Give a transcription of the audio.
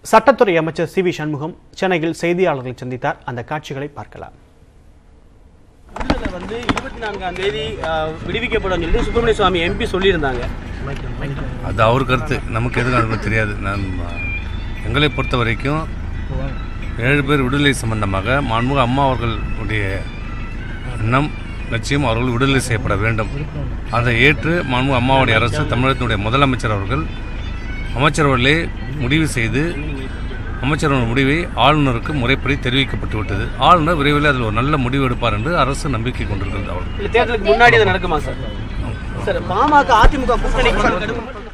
சட்டத்துறை அமைச்சர் c.v.shanmugam சென்னையில் செய்தியாளர்களை சந்தித்தார். அந்த காட்சிகளை பார்க்கலாம். வந்து 24ஆம் தேதி விடுவிக்கப்படும் சொல்லி சுப்பிரமணிய சுவாமி எம்பி சொல்லியிருந்தாங்க. அது அவர் கருத்து, நமக்கு எதுவும் தெரியாது. எங்களை பொறுத்த வரைக்கும் 7 பேர் விடுதலை சம்பந்தமாக மாண்புமிகு அம்மா அவர்களுடைய எண்ணம் லட்சியம் அவர்கள் விடுதலை செய்யப்பட வேண்டும். அதை ஏற்று மாண்புமிகு அம்மாவுடைய அரசு தமிழகத்தினுடைய முதலமைச்சர் அவர்கள் அமைச்சரவர்களே முடிவு செய்து அமைச்சரவர்கள் முடிவை ஆளுநருக்கு முறைப்படி தெரிவிக்கப்பட்டு விட்டது. ஆளுநர் விரைவில் அதில் ஒரு நல்ல முடிவு எடுப்பார் என்று அரசு நம்பிக்கை கொண்டிருக்கிறது. தேர்தலுக்கு முன்னாடி அது நடக்குமா சார்? பாமக அதிமுக கூட்டணி